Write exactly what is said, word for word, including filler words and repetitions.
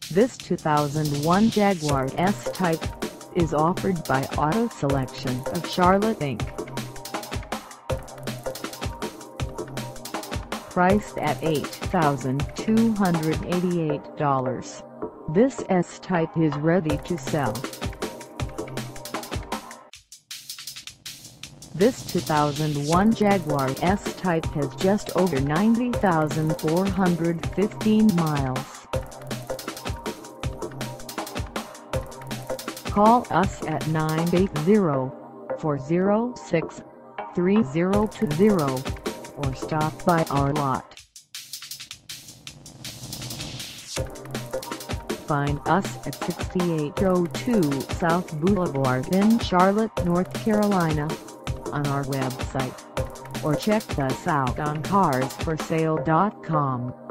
This two thousand one Jaguar S-Type is offered by Auto Selection of Charlotte Incorporated. Priced at eight thousand two hundred eighty-eight dollars, this S-Type is ready to sell. This two thousand one Jaguar S-Type has just over ninety thousand four hundred fifteen miles. Call us at nine eight zero, four zero six, three zero two zero or stop by our lot. Find us at sixty-eight oh two South Boulevard in Charlotte, North Carolina, on our website, or check us out on cars for sale dot com.